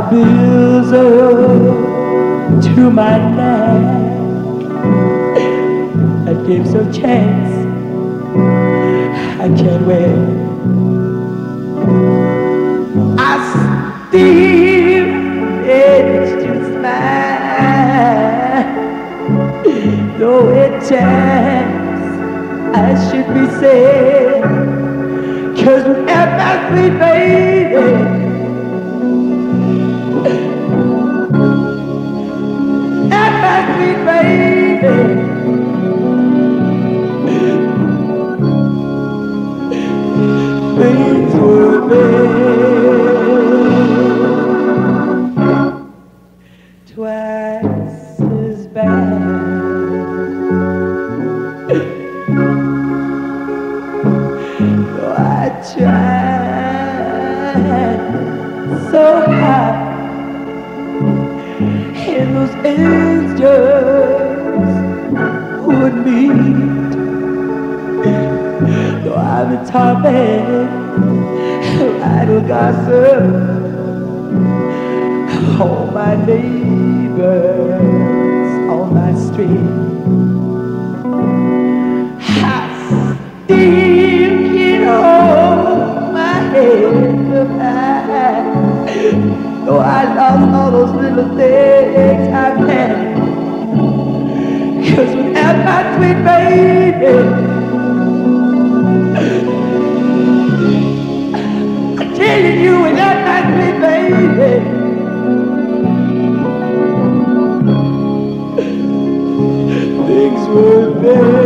bills up to my neck against a chance I can't wait. I still manage to smile, though at times I should be sad, 'cause without my sweet baby, sweet baby, things were bad, twice as bad. Though I tried so hard, and those ends just wouldn't meet. Though I've been tormented, idle gossip, all my neighbors on my street, I still can't hold my head up high. Though I lost all those little things I've had, 'cause without my sweet baby, I'm telling you, without my sweet baby, things were bad.